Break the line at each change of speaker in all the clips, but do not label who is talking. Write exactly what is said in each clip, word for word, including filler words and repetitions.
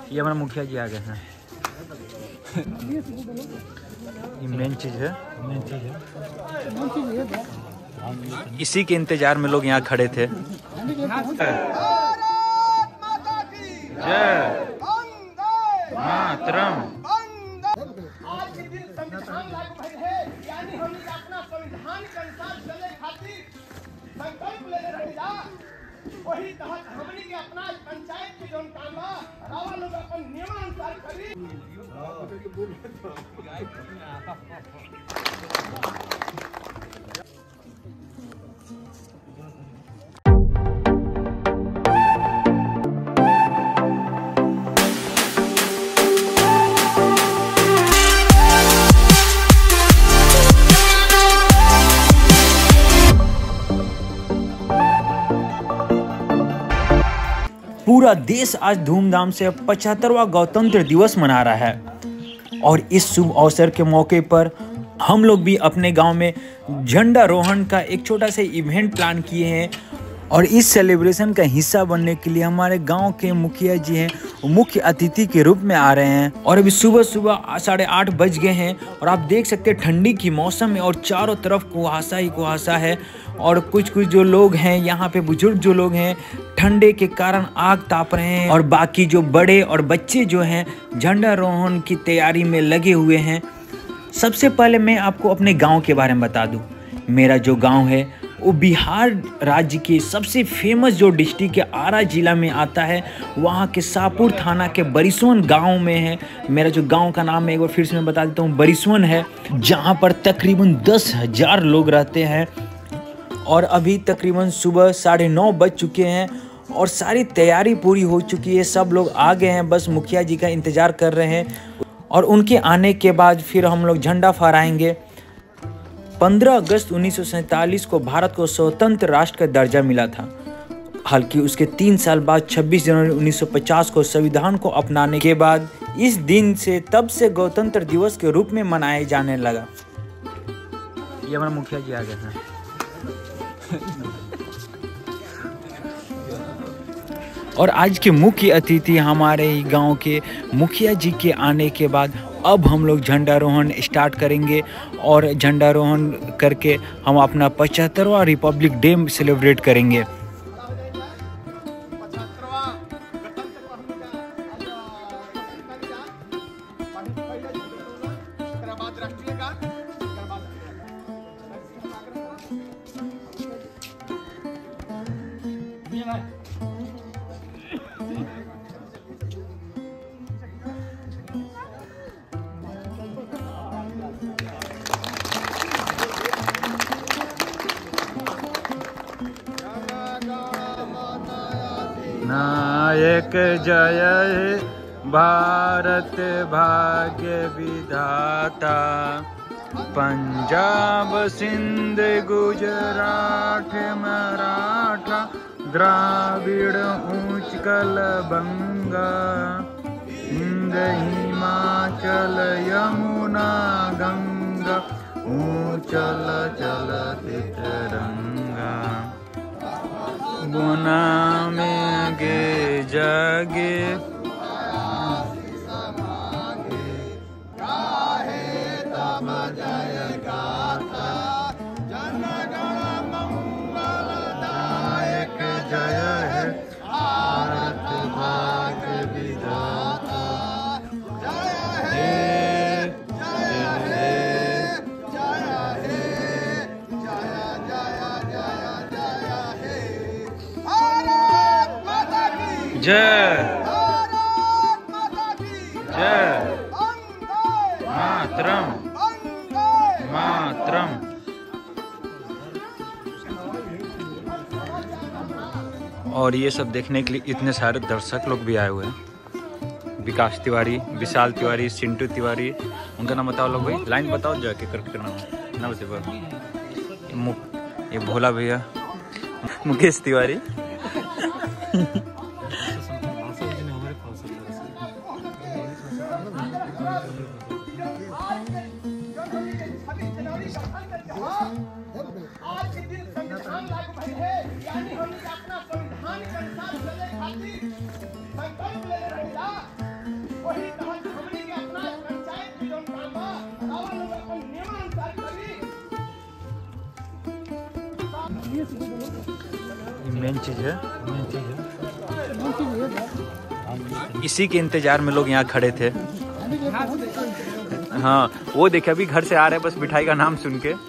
ये हमारा मुखिया जी आ गए हैं। ये मेन चीज़ है, मेन चीज़ है। इसी के इंतजार में लोग यहाँ खड़े थे। जय मातरम।
आज के दिन संविधान लागू भइल है, यानी हमनी के अपना संविधान के अनुसार चले खातिर संकल्प लेले रही जा। वही तहत हमनी के अपना पंचायत के जोन काम बा रावा लोग अपन नियमानुसार करी।
पूरा देश आज धूमधाम से पचहत्तरवां गणतंत्र दिवस मना रहा है और इस शुभ अवसर के मौके पर हम लोग भी अपने गांव में झंडारोहण का एक छोटा सा इवेंट प्लान किए हैं और इस सेलिब्रेशन का हिस्सा बनने के लिए हमारे गांव के मुखिया जी हैं मुख्य अतिथि के रूप में आ रहे हैं। और अभी सुबह सुबह साढ़े आठ बज गए हैं और आप देख सकते हैं ठंडी की मौसम है और चारों तरफ कुहासा ही कुहासा है और कुछ कुछ जो लोग हैं यहाँ पे बुजुर्ग जो लोग हैं ठंडे के कारण आग ताप रहे हैं और बाकी जो बड़े और बच्चे जो हैं झंडारोहण की तैयारी में लगे हुए हैं। सबसे पहले मैं आपको अपने गाँव के बारे में बता दूँ। मेरा जो गाँव है वो बिहार राज्य के सबसे फेमस जो डिस्ट्रिक्ट के आरा जिला में आता है, वहाँ के शाहपुर थाना के बरिसवन गांव में है। मेरा जो गांव का नाम है एक बार फिर से मैं बता देता हूँ, बरिसवन है, जहाँ पर तकरीबन दस हजार लोग रहते हैं। और अभी तकरीबन सुबह साढ़े नौ बज चुके हैं और सारी तैयारी पूरी हो चुकी है। सब लोग आ गए हैं, बस मुखिया जी का इंतज़ार कर रहे हैं और उनके आने के बाद फिर हम लोग झंडा फहराएंगे। पंद्रह अगस्त उन्नीस सौ सैंतालीस को भारत को स्वतंत्र राष्ट्र का दर्जा मिला था। हालांकि उसके तीन साल बाद छब्बीस जनवरी उन्नीस सौ पचास को संविधान को अपनाने के बाद इस दिन से तब से गणतंत्र दिवस के रूप में मनाया जाने लगा। ये हमारा मुखिया जी आ गए हैं। और आज के मुख्य अतिथि हमारे ही गांव के मुखिया जी के आने के बाद अब हम लोग झंडारोहण स्टार्ट करेंगे और झंडारोहण करके हम अपना पचहत्तरवां रिपब्लिक डे सेलिब्रेट करेंगे। नायक जय हे भारत भाग्य विधाता, पंजाब सिंध गुजरात मराठा द्राविड़ उत्कल बंगा, हिंद हिमाचल यमुना गंगा, ऊंचल चलति तिरंगा। गुना में गे जागे तब जय गाथा, जन गण मंगलदायक जय है भारत भाग्य विधाता। जय हे जय हे जय हे जय जय जय जय हे भारत माता की जय, भारत माता की जय, मातरम मातरम। और ये सब देखने के लिए इतने सारे दर्शक लोग भी आए हुए हैं। विकास तिवारी, विशाल तिवारी, सिंटू तिवारी, उनका नाम बताओ लोग भाई, लाइन बताओ जाके करके नाम ना बताओ। ये भोला भैया मुकेश तिवारी
आज के दिन संविधान लागू भइल है, यानी हमनी अपना संविधान के अनुसार चले खातिर संकल्प लेले रही जा।
मेन चीज़ है, मेन चीज़ है। इसी के इंतजार में लोग यहाँ खड़े थे। हाँ, वो देखिए अभी घर से आ रहे हैं बस मिठाई का नाम सुन के।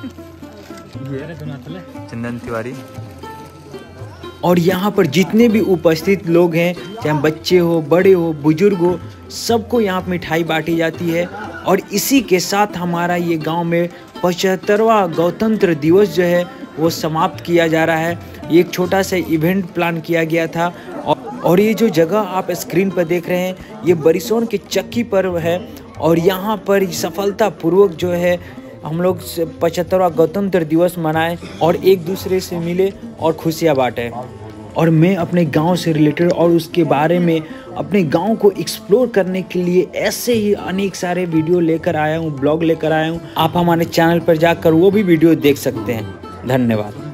चंदन तिवारी। और यहाँ पर जितने भी उपस्थित लोग हैं, चाहे बच्चे हो, बड़े हो, बुजुर्ग हो, सबको यहाँ पर मिठाई बांटी जाती है। और इसी के साथ हमारा ये गांव में पचहत्तरवां गणतंत्र दिवस जो है वो समाप्त किया जा रहा है। ये एक छोटा सा इवेंट प्लान किया गया था। और ये जो जगह आप स्क्रीन पर देख रहे हैं, ये बरिसोन के चक्की पर है। और यहाँ पर सफलतापूर्वक जो है हम लोग पचहत्तरवां गणतंत्र दिवस मनाए और एक दूसरे से मिले और खुशियाँ बांटे। और मैं अपने गांव से रिलेटेड और उसके बारे में अपने गांव को एक्सप्लोर करने के लिए ऐसे ही अनेक सारे वीडियो लेकर आया हूं, ब्लॉग लेकर आया हूं। आप हमारे चैनल पर जाकर वो भी वीडियो देख सकते हैं। धन्यवाद।